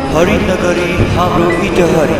हरिनगरी हाम्रो इटहरी।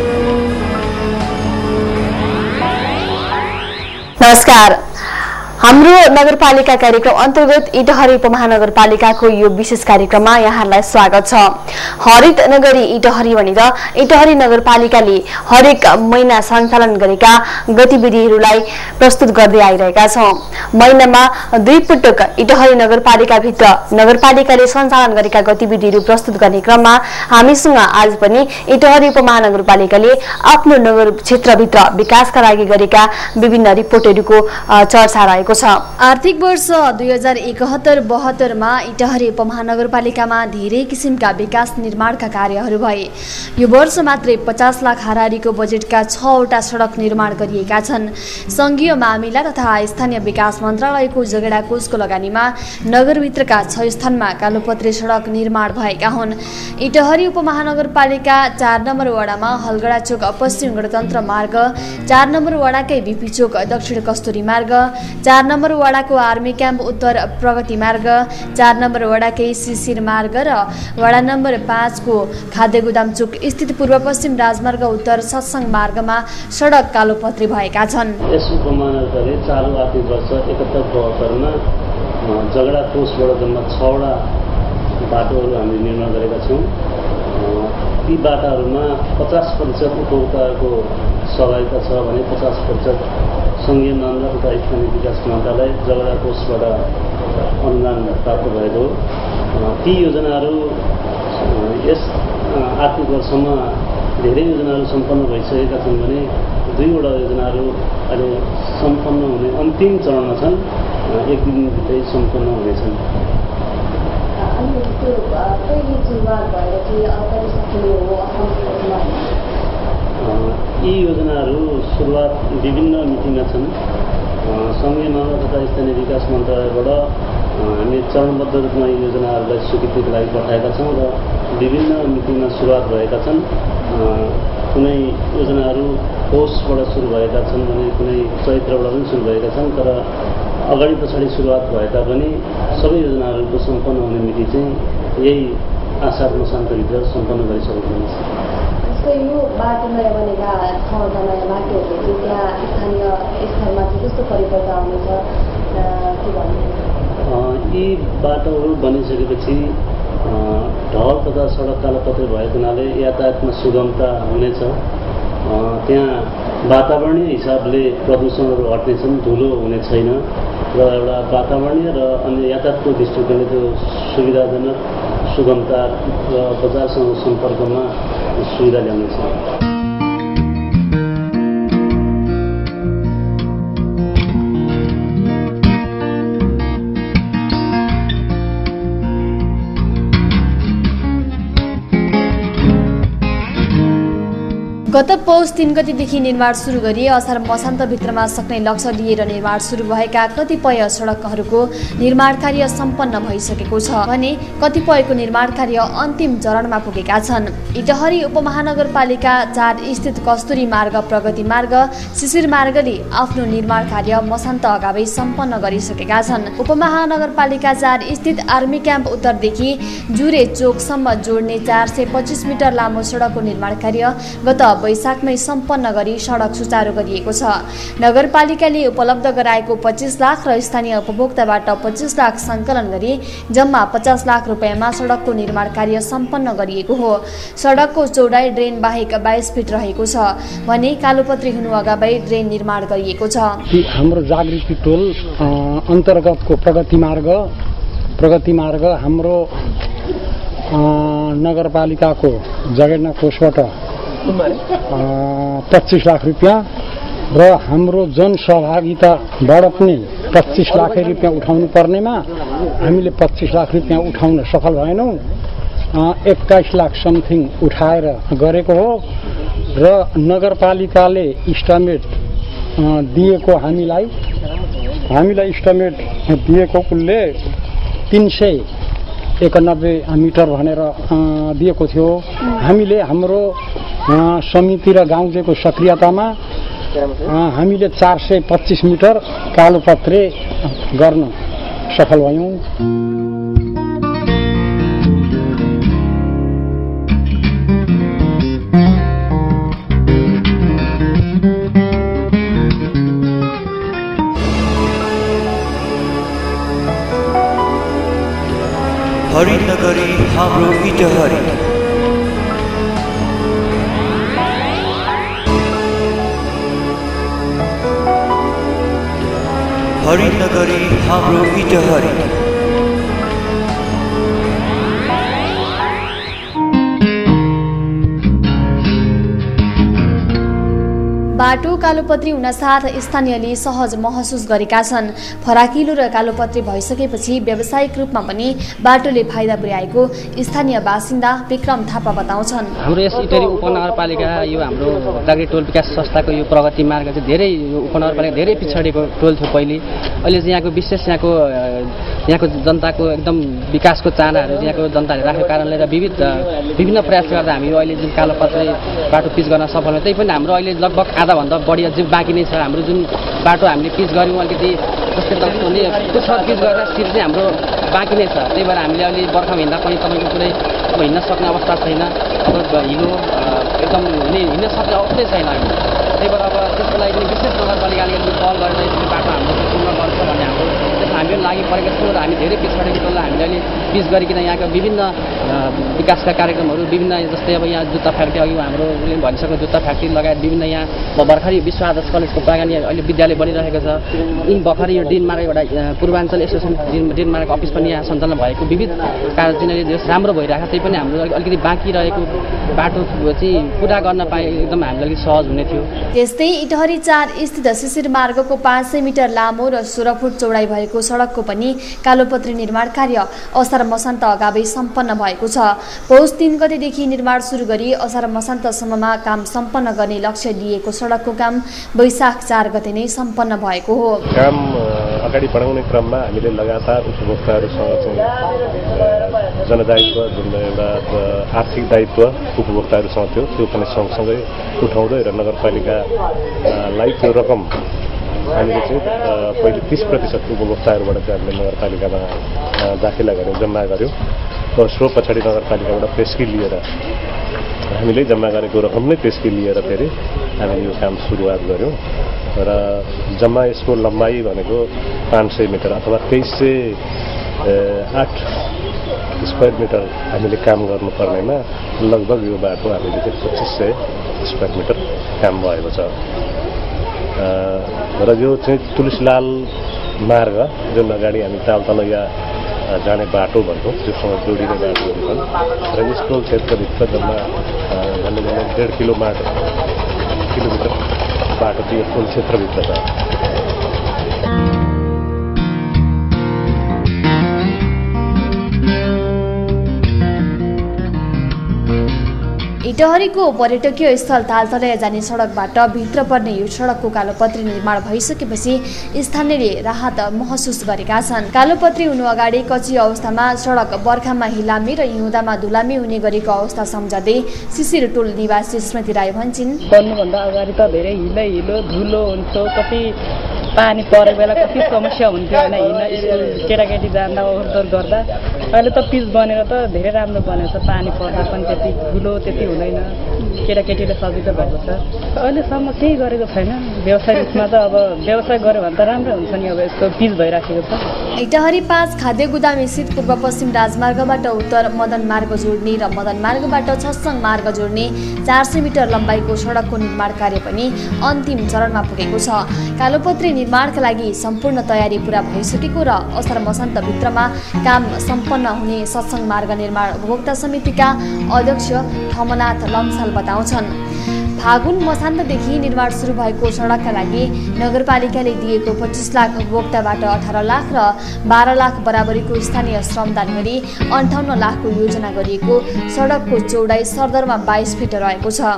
नमस्कार, हाम्रो नगरपालिका कार्यक्रम अन्तर्गत इटहरी उपमहानगरपालिकाको यो विशेष कार्यक्रममा यहाँलाई स्वागत छ। हरित नगरी इटहरी भनेर इटहरी नगरपालिकाले हरेक महिना सञ्चालन गरेका गतिविधिहरूलाई प्रस्तुत गर्दै आइरहेका छौं। महिनामा 2 पटक इटहरी नगरपालिकाभित्र नगरपालिकाले सञ्चालन गरेका गतिविधिहरू प्रस्तुत गर्ने क्रममा हामीसँग आज पनि इटहरी उपमहानगरपालिकाले आफ्नो नगर क्षेत्रभित्र विकासका लागि गरेका विभिन्न रिपोर्टहरूको चर्चा रहेको छ। आर्थिक वर्ष 2071-72 मा इटहरी उपमहानगरपालिकामा धेरै किसिमका विकास निर्माणका कार्यहरू भए। यो वर्ष मात्रै 50 लाख हाराहारीको बजेटका 6 वटा सडक निर्माण गरिएका छन्। संघीय मामिला तथा स्थानीय विकास मन्त्रालयको जगेडा कोषको लगानीमा नगरभित्रका 6 स्थानमा कालोपत्रे सडक निर्माण भएका हुन्। इटहरी उपमहानगरपालिका 4 नम्बर वडामा हलगडा चोक पश्चिम गणतन्त्र मार्ग, 4 नम्बर वडाकै बीपी चोक दक्षिण कस्तुरी मार्ग, 4 नम्बर वडाको आर्मी क्याम्प उत्तर प्रगति मार्ग, 4 नम्बर वडाकै शिशिर मार्ग र वडा नम्बर 5 को खाद्य गोदाम चोक स्थित पूर्व पश्चिम राजमार्ग उत्तर सत्संग मार्गमा सडक कालोपत्री भएका छन्। यस उपमहानगरले चालु आर्थिक वर्ष 71-72 मा जगडा कोषबाट जम्मा 6 वटा बाटोहरू हामीले निर्माण गरेका छौँ। ती बाटाहरूमा 50% उपभोक्ताको सहभागिता छ भने 50% संघीय मामला तथा स्थानीय विकास मन्त्रालय जगडा कोषबाट अनुदान प्राप्त भएको हो। ती योजनाहरू यस आर्थिक वर्षमा धेरै योजनाहरू सम्पन्न भइसकेका छन् भने 2 वटा योजनाहरू अहिले सम्पन्न हुने अन्तिम चरणमा छन्। 1 दिनभित्रै सम्पन्न हुनेछन्। यी योजनाहरू सुरुवात विभिन्न मितिमा छन्। संघीय मामला तथा स्थानीय विकास मन्त्रालयबाट हामी चरणबद्ध रूपमा यी योजनाहरूलाई स्वीकृतिको लागि पठाएका छौँ र विभिन्न मितिमा सुरुवात भएका छन्। कुनै योजनाहरू कोषबाट सुरु भएका छन् भने कुनै चैत्रबाट पनि सुरु भएका छन्। तर अगाडि पछाडि सुरुवात भए तापनि सबै योजनाहरूको सम्पन्न हुने मिति चाहिँ यही आषाढ मसान्तभित्र सम्पन्न गरिसकेको हुन्छ। यो बाटोमा बनेका 6 वटा नयाँ बाटोहरूले त्यहाँ स्थानीय स्तरमा कस्तो परिवर्तन आउनेछ के भन्नु? यी बाटोहरू बनिसकेपछि ढल तथा सडक कालोपत्रे भएको हुनाले यातायातमा सुगमता हुनेछ। त्यहाँ वातावरणीय हिसाबले प्रदूषणहरू हट्नेछन्, धुलो हुने छैन र एउटा वातावरणीय र अन्य यातायातको दृष्टिकोणले त्यो सुविधाजनक सुगमता र बजारसँग सम्पर्कमा सुविधा ल्याउनेछ। गत पौष 3 गतेदेखि निर्माण सुरु गरी असार मसान्तभित्रमा सक्ने लक्ष्य लिएर निर्माण सुरु भएका कतिपय सडकहरूको निर्माण कार्य सम्पन्न भइसकेको छ भने कतिपयको निर्माण कार्य अन्तिम चरणमा पुगेका छन्। इटहरी उपमहानगरपालिका 4 स्थित कस्तुरी मार्ग, प्रगति मार्ग, शिशिर मार्गले आफ्नो निर्माण कार्य मसान्त अगावै सम्पन्न गरिसकेका छन्। उपमहानगरपालिका 4 स्थित आर्मी क्याम्प उत्तरदेखि जुरे चोकसम्म जोड्ने 425 मिटर लामो सडकको निर्माण कार्य गत वैशाखमै सम्पन्न गरी सडक सुचारू गरिएको छ। नगरपालिकाले उपलब्ध गराएको 25 लाख र स्थानीय उपभोक्ताबाट 25 लाख सङ्कलन गरी जम्मा 50 लाख रुपियाँमा सडकको निर्माण कार्य सम्पन्न गरिएको हो। सडकको चौडाइ ड्रेन बाहेक 22 फिट रहेको छ भने कालोपत्री हुनु अगावै ड्रेन निर्माण गरिएको छ। हाम्रो जागृति टोल अन्तर्गतको प्रगति मार्ग हाम्रो नगरपालिकाको जगेर्ना कोषबाट 25 लाख रुपियाँ र हाम्रो जनसहभागिताबाट पनि 25 लाख रुपियाँ उठाउनु पर्नेमा हामीले 25 लाख रुपियाँ उठाउन सफल भएनौँ। 21 लाख समथिङ उठाएर गरेको हो र नगरपालिकाले इस्टिमेट दिएको हामीलाई इस्टिमेट दिएको कुलले 391 मिटर भनेर दिएको थियो। हामीले हाम्रो समिति र गाउँजेको सक्रियतामा हामीले 425 मिटर कालोपत्रे गर्न सफल भयौँ। हरित नगरी हाम्रो इटहरी हरित नगरी हाम्रो इटहरी बाटो कालोपत्री हुनसाथ स्थानीयले सहज महसुस गरेका छन्। फराकिलो र कालोपत्री भइसकेपछि व्यावसायिक रूपमा पनि बाटोले फाइदा पुर्याएको स्थानीय बासिन्दा विक्रम थापा बताउँछन्। हाम्रो यस इटहरी उपनगरपालिका यो हाम्रो दागरी टोल विकास संस्थाको यो प्रगति मार्ग चाहिँ धेरै यो उपनगरपालिका धेरै पिछडेको टोल थियो पहिले। अहिले चाहिँ यहाँको विशेष यहाँको जनताको एकदम विकासको चाहनाहरू यहाँको जनताले राखेको कारणले र विभिन्न प्रयास गर्दा हामी अहिले जुन कालोपत्री बाटो पिच गर्न सफल भयौँ। त्यही पनि हाम्रो अहिले लगभग आधाभन्दा बढी अझै बाँकी नै छ। हाम्रो जुन बाटो हामीले पिच गऱ्यौँ अलिकति जस्तै तपाईँले पुछ पिच गरेर सिट चाहिँ हाम्रो बाँकी नै छ। त्यही भएर हामीले अहिले बर्खामा हिँड्दा पनि तपाईँको कुनै अब हिँड्न सक्ने अवस्था छैन। हिलो एकदम हिँड्न सक्ने अवस्थै छैन अहिले। त्यही भएर अब त्यसको लागि पनि विशेष नगरपालिकाले पहल गरेर यसरी बाटो हाम्रो पूर्ण गर्छ भन्ने हाम्रो हामी लागि परेको छौँ र हामी धेरै पिछडेको टोललाई हामीले अहिले पिच गरिकन यहाँका विभिन्न विकासका कार्यक्रमहरू विभिन्न जस्तै अब यहाँ जुत्ता फ्याक्ट्री अघि हाम्रो उसले भनिसक्यो जुत्ता फ्याक्ट्री लगायत विभिन्न यहाँ भर्खरै विश्व आदर्श कलेजको प्राङ्गण अहिले विद्यालय बनिरहेको छ। यी भर्खरै यो डिनमार्ग एउटा पूर्वाञ्चल एसोसिएसन डिनमार्ग अफिस पनि यहाँ सञ्चालन भएको विविध कार्य चाहिँ जस राम्रो भइरहेको त्यही पनि हाम्रो अलिकति बाँकी रहेको बाटो चाहिँ पुरा गर्न पाए एकदम हामीलाई अलिक सहज हुने थियो। त्यस्तै इटहरी 4 स्थित शिशिर मार्गको 500 मिटर लामो र 16 फुट चौडाइ भएको सडकको पनि कालोपत्री निर्माण कार्य असार मसान्त अगावै सम्पन्न भएको छ। पौष 3 गतेदेखि निर्माण सुरु गरी असार मसान्तसम्ममा काम सम्पन्न गर्ने लक्ष्य लिएको सडकको काम वैशाख 4 गते नै सम्पन्न भएको हो। काम अगाडि बढाउने क्रममा हामीले लगातार उपभोक्ताहरूसँग चाहिँ जनदायित्व जुन एउटा आर्थिक दायित्व उपभोक्ताहरूसँग थियो त्यो पनि सँगसँगै उठाउँदै र नगरपालिकालाई त्यो रकम हामीले चाहिँ पहिले 30% उपभोक्ताहरूबाट चाहिँ हामीले नगरपालिकामा दाखिला गऱ्यौँ जम्मा गऱ्यौँ र सो पछाडि नगरपालिकाबाट पेस्की लिएर हामीले जम्मा गरेको रकम नै पेस्की लिएर फेरि हामीले यो काम सुरुवात गऱ्यौँ र जम्मा यसको लम्बाइ भनेको 500 मिटर अथवा 2308 स्क्वायर मिटर हामीले काम गर्नुपर्नेमा लगभग यो बाटो हामीले चाहिँ 2500 स्क्वायर मिटर काम भएको छ र यो चाहिँ तुलसीलाल मार्ग जुन अगाडि हामी तालतलैया जाने बाटो भन्छौँ त्योसँग जोडिने बाटोहरू छन् र यस टोल क्षेत्रभित्र जम्मा झन्डै 1.5 किलोमिटर बाटो चाहिँ यो टोल क्षेत्रभित्र छ। इटहरीको पर्यटकीय स्थल तालतलैया जाने सडकबाट भित्र पर्ने यो सडकको कालोपत्री निर्माण भइसकेपछि स्थानीयले राहत महसुस गरेका छन्। कालोपत्री हुनु अगाडि कच्ची अवस्थामा सडक बर्खामा हिलामी र हिउँदामा धुलामी हुने गरेको अवस्था सम्झाउँदै शिशिर टोल निवासी स्मृति राई भन्छन्, बन्नुभन्दा अगाडि त धेरै हिलो धुलो हुन्थ्यो, कति पानी परेको बेला कति समस्या हुन्थ्यो होइन, हिँड्न स्कुल केटाकेटी जाँदा ओहोरदोहोर गर्दा। अहिले त पिच बनेर त धेरै राम्रो बनेको छ, पानी पर्दा पनि त्यति धुलो त्यति हुँदैन, केटाकेटीले सजिलो भएको छ। अहिलेसम्म केही गरेको छैन, व्यवसाय रूपमा त अब व्यवसाय गऱ्यो भने त राम्रो हुन्छ नि, अब यस्तो पिच भइराखेको छ। इटहरी 5 खाद्य गुदाम स्थित पूर्व पश्चिम राजमार्गबाट उत्तर मदन मार्ग जोड्ने र मदन मार्गबाट छस्सङ मार्ग जोड्ने 400 मिटर लम्बाइको सडकको निर्माण कार्य पनि अन्तिम चरणमा पुगेको छ। कालोपत्री निर्माणका लागि सम्पूर्ण तयारी पूरा भइसकेको र असार मसान्तभित्रमा काम सम्पन्न हुने सत्सङ मार्ग निर्माण उपभोक्ता समितिका अध्यक्ष ठमनाथ लम्साल बताउँछन्। फागुन मसान्तदेखि निर्माण सुरु भएको सडकका लागि नगरपालिकाले दिएको 25 लाख उपभोक्ताबाट 18 लाख र 12 लाख बराबरीको स्थानीय श्रमदान गरी 58 लाखको योजना गरिएको सडकको चौडाइ सरदरमा 22 फिट रहेको छ।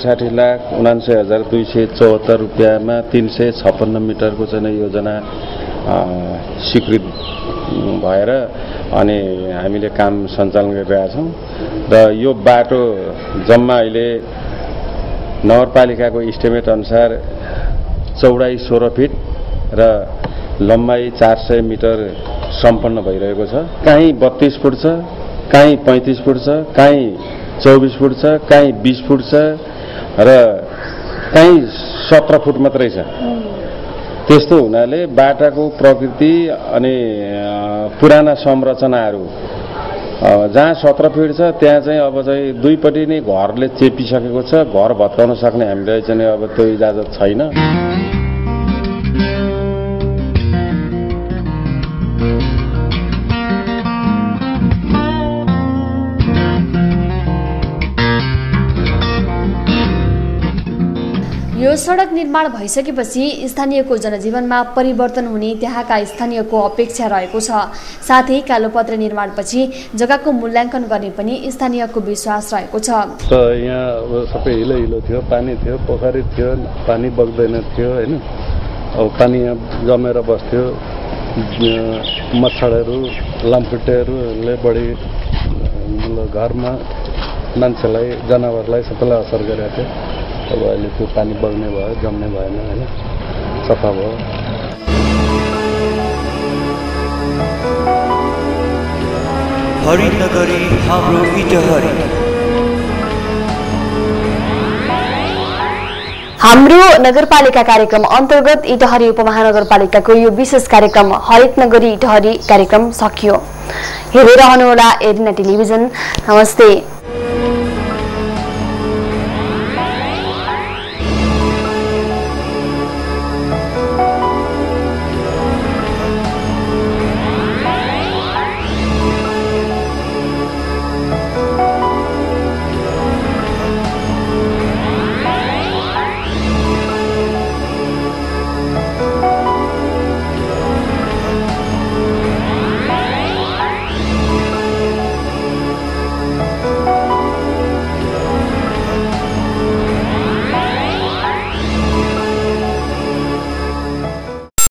59,79,274 रुपियाँमा 356 मिटरको चाहिँ योजना स्वीकृत भएर अनि हामीले काम सञ्चालन गरिरहेका छौँ र यो बाटो जम्मा अहिले नगरपालिकाको इस्टिमेट अनुसार चौडाइ 16 फिट र लम्बाइ 400 मिटर सम्पन्न भइरहेको छ। कहीँ 32 फुट छ, कहीँ 35 फुट छ, कहीँ 24 फुट छ, कहीँ 20 फुट छ र कहीँ 17 फुट मात्रै छ। त्यस्तो हुनाले बाटाको प्रकृति अनि पुराना संरचनाहरू जहाँ 17 फिट छ त्यहाँ चाहिँ अब चाहिँ दुईपट्टि नै घरले चेपिसकेको छ। घर भत्काउन सक्ने हामीलाई चाहिँ अब त्यो इजाजत छैन। यो सडक निर्माण भइसकेपछि स्थानीयको जनजीवनमा परिवर्तन हुने त्यहाँका स्थानीयको अपेक्षा रहेको छ। साथै कालोपत्र निर्माणपछि जग्गाको मूल्याङ्कन गर्ने पनि स्थानीयको विश्वास रहेको छ। यहाँ सबै हिलो हिलो थियो, पानी थियो, पोखरी थियो, पानी बग्दैन थियो हैन। अब पानी यहाँ जमेर बस्थ्यो। मच्छरहरू लामखुट्टेहरूले बढी घरमा मान्छेलाई जनावरलाई सबैलाई असर गरेको थियो। अब अहिले त्यो पानी बग्ने भयो, जम्ने भएन हैन, सफा भयो। हरित नगरी हाम्रो इटहरी। हाम्रो नगरपालिका कार्यक्रम अन्तर्गत इटहरी उपमहानगरपालिकाको यो विशेष कार्यक्रम हरित नगरी इटहरी कार्यक्रम सकियो। हेरेर रहनुहोला एरिना टेलिभिजन। नमस्ते।